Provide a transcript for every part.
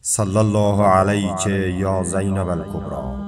صلی الله علیک یا زینب الکبری.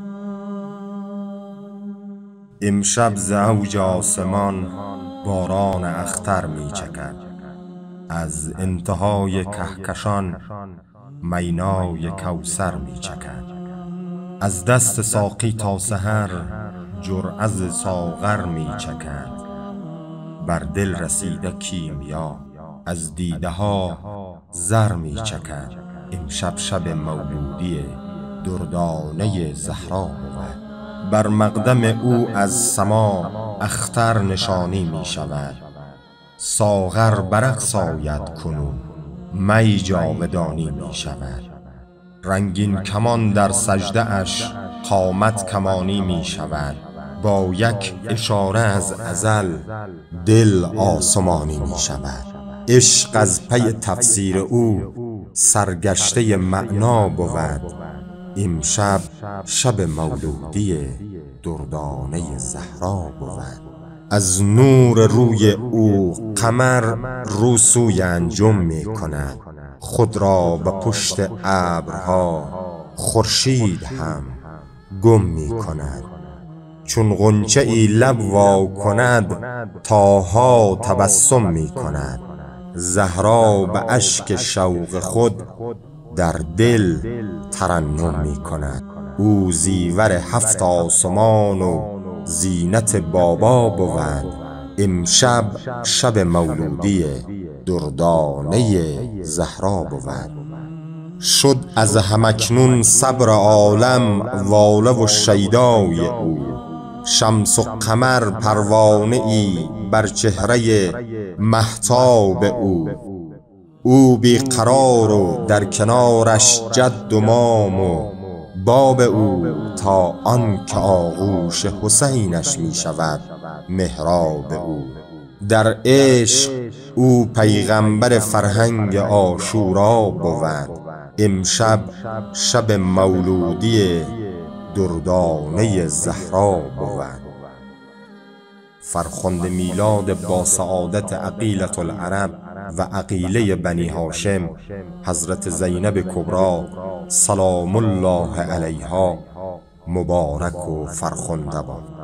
امشب ز اوج آسمان باران اختر می چکد، از انتهای کهکشان مینای کوثر می چکد. از دست ساقی تا سحر جرعه ز ساغر می چکد. بر دل رسیده کیمیا از دیده ها زر می چکد. امشب شب مولودی دردانه زهرا بود. بر مقدم او از سما اختر نشانی می شود. ساغر برقص آید کنون می جاودانی می شود. رنگین کمان در سجده اش قامت کمانی می شود. با یک اشاره از ازل دل آسمانی می شود. عشق از پی تفسیر او سرگشته معنا بود. امشب شب مولودی دردانه زهرا بود. از نور روی او قمر رو سوی انجم می کند. خود را به پشت ابرها خورشید هم گم می کند. چون غنچه ای لب وا کند طاها تبسم می کند. زهرا به اشک شوق خود در دل ترنم می کند. او زیور هفت آسمان و زینت بابا بود. امشب شب مولودی دردانه زهرا بود. شد از همکنون صبر عالم واله و شیدای او. شمس و قمر پروانه ای بر چهره مهتاب او. او بیقرار و در کنارش جد و مام و باب او، تا آن که آغوش حسینش می شود محراب او. در عشق او پیغمبر فرهنگ عاشورا بود. امشب شب مولودی دردانه زهرا بود. فرخنده میلاد با سعادت عقیلة العرب و عقیله بنی هاشم حضرت زینب کبری سلام الله علیها مبارک و فرخنده باد.